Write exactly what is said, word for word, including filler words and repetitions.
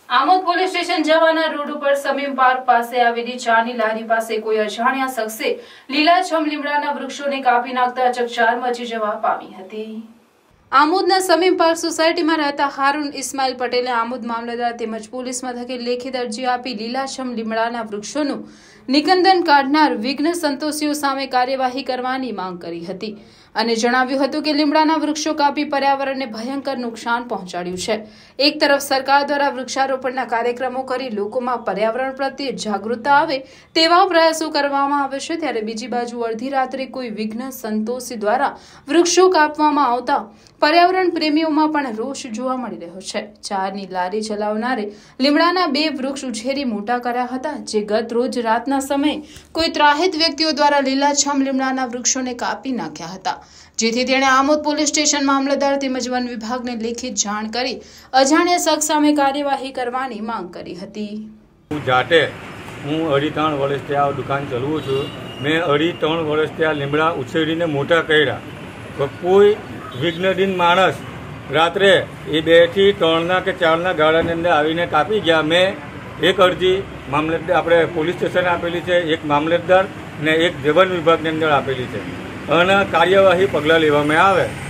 Amod police station જવાના road ઉપર Samim park પાસે આવેલી ચાની લારી પાસે કોઈ અજાણ્યા શખ્સે લીલાછમ લીમડાના વૃક્ષોને કાપી નાખતા ચકચાર મચી જવા પામી હતી। આમોદના સમીમ પાર્ક સોસાયટીમાં રહેતા હારૂન ઇસ્માઇલ પટેલે આમોદ મામલતદાર તેમજ પોલીસ મથકે લેખિત અરજી આપી લીલાછમ લીમડાના વૃક્ષોનું નિકંદન કાઢનાર વિઘ્ન સંતોષીઓ સામે કાર્યવાહી કરવાની માંગ કરી હતી અને જણાવ્યું હતું કે લીમડાના વૃક્ષો કાપી પર્યાવરણને ભયંકર નુકસાન પહોંચાડ્યું છે। એક તરફ સરકાર દ્વારા વૃક્ષારોપણના કાર્યક્રમો કરી લોકોમાં પર્યાવરણ પ્રત્યે જાગૃતતા આવે તેવા પ્રયાસો કરવામાં આવે છે, ત્યારે બીજી બાજુ અડધી રાત્રે કોઈ વિઘ્ન સંતોષી દ્વારા વૃક્ષો કાપવામાં આવતા પર્યાવરણ પ્રેમીઓમાં પણ રોષ જોવા મળી રહ્યો છે। ચારની લારી ચલાવનારે લીમડાના બે વૃક્ષ ઉછેરી મોટા કર્યા હતા, જે ગત રોજ રાતના સમયે કોઈ ત્રાહિત વ્યક્તિઓ દ્વારા લીલાછમ લીમડાના વૃક્ષોને કાપી નાખ્યા હતા, જેથી તેણે આમોદ પોલીસ સ્ટેશન મામલતદાર તેમજ વન વિભાગને લેખિત જાણ કરી અજાણ્યા શખ્સ સામે કાર્યવાહી કરવાની માંગ કરી હતી। હું જાતે હું અઢી ત્રણ વર્ષથી આ દુકાન ચલાવું છું। મેં અઢી ત્રણ વર્ષથી આ લીમડા ઉછેરીને મોટા કર્યા, કોઈ વિઘ્નદીન માણસ રાત્રે એ બે થી ત્રણના કે ચારના ગાળાની અંદર આવીને કાપી ગયા। મેં એક અરજી મામલતદાર આપણે પોલીસ સ્ટેશને આપેલી છે, એક મામલતદાર ને એક વન વિભાગની અંદર આપેલી છે અને કાર્યવાહી પગલાં લેવામાં આવે।